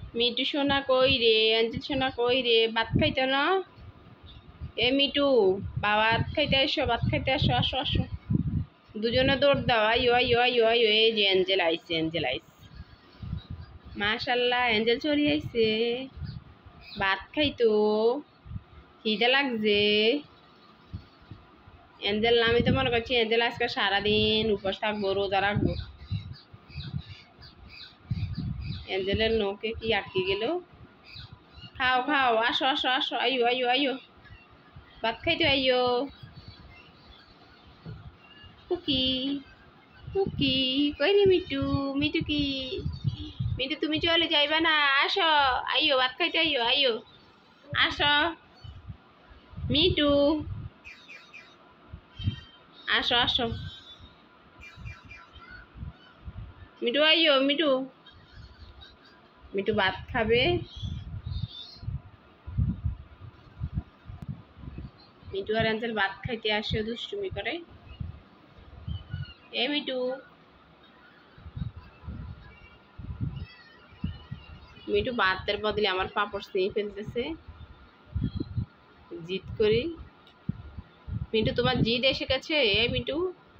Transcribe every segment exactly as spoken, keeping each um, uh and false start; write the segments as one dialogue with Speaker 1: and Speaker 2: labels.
Speaker 1: Me too সোনা কই রে? অঞ্জল সোনা কই রে? ভাত খাইতে না? এ মিটু, ভাত খাইতে আসো, ভাত খাইতে আসো, আসো আসো। দুজনে দৌড় দাও, আইও আইও আইও আইও। এই যে অ্যাঞ্জেল আইছে, অ্যাঞ্জেল আইছে। মাশাল্লাহ, অ্যাঞ্জেল চলে আইছে। ভাত খাইতো, খিদে লাগছে। অ্যাঞ্জেল, আমি তো মনে করছি অ্যাঞ্জেল আজকে সারাদিন উপোস থাকবো, রোজা রাখবো। অ্যাঞ্জেলের নখে কি আটকে গেল? খাও খাও, আসো আসো আসো, আইও আইও আইও। ভাত খাইতে আইও। কুকি কুকি কই রে মিটু? মিটু কি? মিটু তুমি চলে যাইবা না? আসো, আইও ভাত খাইতে আইও, আইও আসো। মিটু আসো আসো। মিটু আইও, মিটু। মিটু ভাত খাবে। মিটু আর অ্যাঞ্জেল ভাত খাইতে আসে, দুষ্টুমি করে। এ মিটু, মিটু ভাতের বদলে আমার পাপড় ছিঁড়ে ফেলতেছে, জিদ করি। মিটু, তোমার জিদ এসে গেছে। এ মিটু,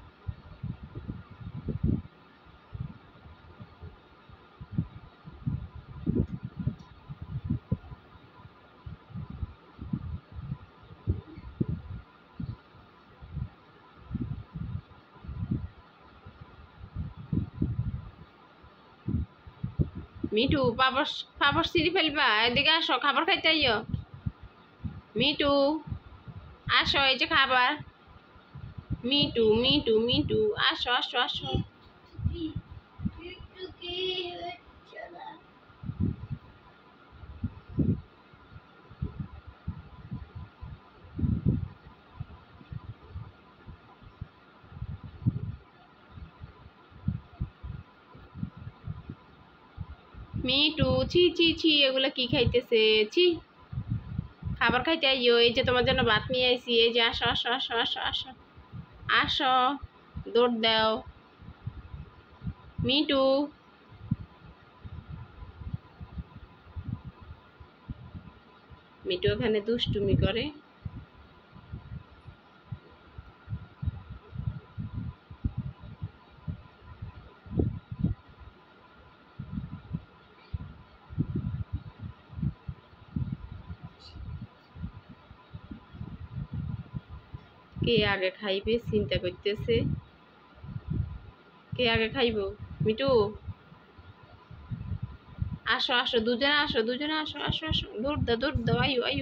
Speaker 1: মিটু পাপড় পাপড় ছিঁড়ে ফেলবা। এদিকে আসো, খাবার খাইতে আইও। মিটু আসো, এই যে খাবার। মিটু মিটু মিটু আসো আসো আসো। মিটু, ছি ছি ছি, এগুলা কি খাইতেছে? ছি। খাবার খাইতে আইও, এই যে তোমার জন্য ভাত নিয়ে আইছি। এই যে আসো আসো আসো আসো আসো আসো, দৌড় দাও। মিটু, মিটু ওখানে দুষ্টুমি করে। কে আগে খাইবে চিন্তা করতেছে। কে আগে খাইব? মিটু আসো আসো, দুজনে আসো, দুজনে আসো আসো আসো, দৌড় দাও দৌড় দাও, আইও আইও।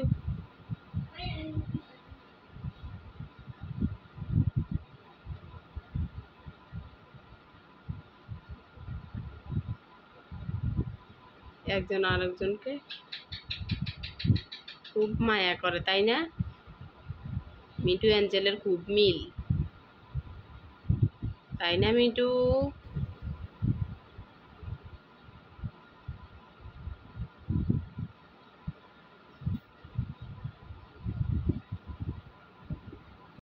Speaker 1: একজন আরেকজনকে খুব মায়া করে, তাই না? মিটু অ্যাঞ্জেলের খুব মিল, তাই না মিটু?